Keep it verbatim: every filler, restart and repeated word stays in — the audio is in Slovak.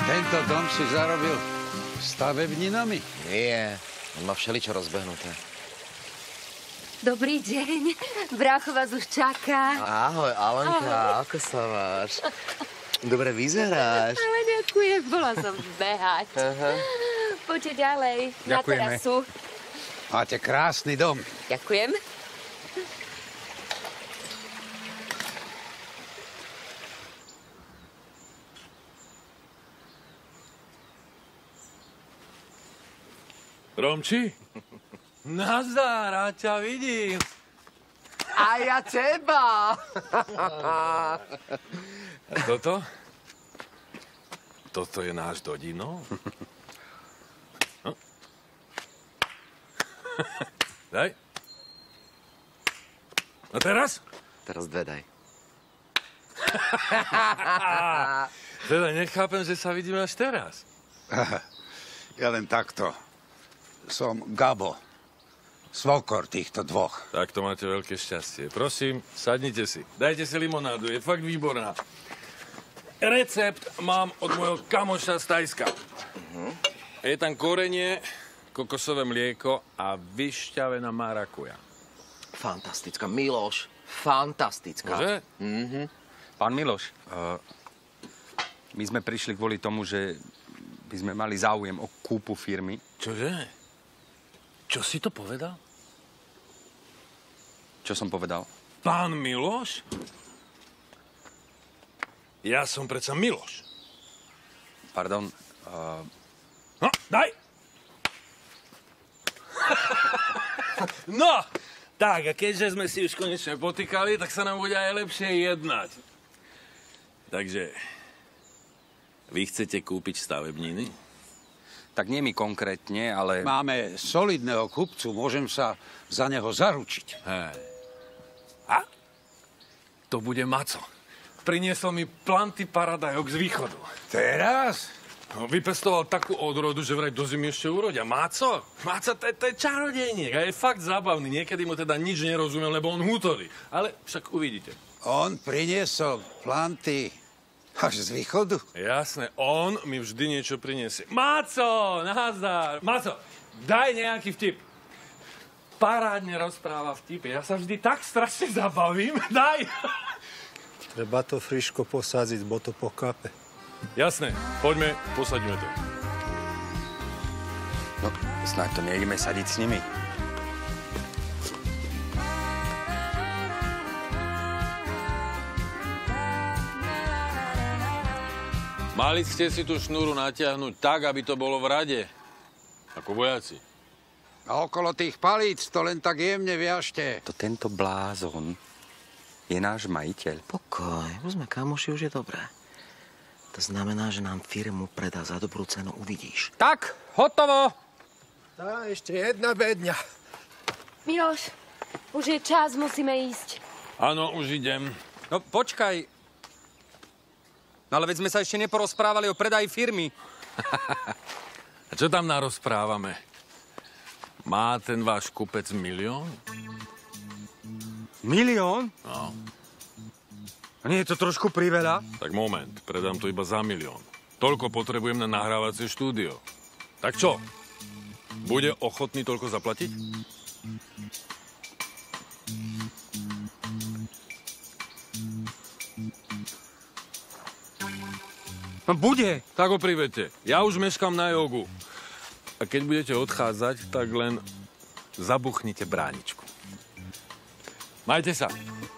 Tento dom si zarobil stavebninami? Nie, on má všeličo rozbehnuté. Dobrý deň. Brácho vás už čaká. Ahoj, Alenka, ako sa máš? Dobre vyzeráš. Ale ďakujem, bola som behať. Aha. Poďte ďalej, Ďakujeme. na terasu. Máte krásny dom. Ďakujem. Romči? Nazdar, a ťa vidím. A ja teba. A toto? Toto je náš Dodino? No. Daj. A teraz? Teraz dve daj. Teda nechápem, že sa vidíme až teraz. Ja len takto. Som Gabo. Svokor týchto dvoch. Tak to máte veľké šťastie. Prosím, sadnite si. Dajte si limonádu, je fakt výborná. Recept mám od môjho kamoša z Tajska. Uh-huh. Je tam korenie, kokosové mlieko a vyšťavená marakuja. Fantastická. Miloš, fantastická. Že? Mhm. Pán Miloš, uh, my sme prišli kvôli tomu, že by sme mali záujem o kúpu firmy. Čože? Čo si to povedal? Čo som povedal? Pán Miloš? Ja som predsa Miloš. Pardon. Uh... No, daj! No, tak, a keďže sme si už konečne potýkali, tak sa nám bude aj lepšie jednať. Takže, vy chcete kúpiť stavebniny? Tak nie mi konkrétne, ale... Máme solidného kupcu, môžem sa za neho zaručiť. Hej. A? To bude Maco. Priniesol mi planty paradajok z východu. Teraz? No, vypestoval takú odrodu, že vraj do zimy ešte urodia. Máco? Máco, to, to je čarodejník a je fakt zábavný. Niekedy mu teda nič nerozumiem, lebo on hútorí. Ale však uvidíte. On priniesol planty až z východu? Jasné, on mi vždy niečo priniesie. Máco, nazdar. Máco, daj nejaký vtip. Parádne rozpráva vtipy. Ja sa vždy tak strašne zabavím. Daj. Treba to friško posádziť, bo to pokape. Jasné, poďme, posadíme to. No, snáď to nejdeme sadiť s nimi. Mali ste si tú šnúru natiahnuť tak, aby to bolo v rade. Ako vojaci. A okolo tých palíc to len tak jemne viažte. To tento blázon je náš majiteľ. Pokoj, už sme kamoši, už je dobré. To znamená, že nám firmu predá za dobrú cenu, uvidíš. Tak, hotovo! Tá, ešte jedna bedňa. Miloš, už je čas, musíme ísť. Áno, už idem. No, počkaj. No, ale veď sme sa ešte neporozprávali o predaji firmy. A čo tam narozprávame? Má ten váš kupec milión? Milión? No. A nie je to trošku priveľa? Tak moment, predám to iba za milión. Toľko potrebujem na nahrávacie štúdio. Tak čo? Bude ochotný toľko zaplatiť? No bude. Tak ho privete. Ja už meškam na jogu. A keď budete odchádzať, tak len zabuchnite bráničku. Majte sa.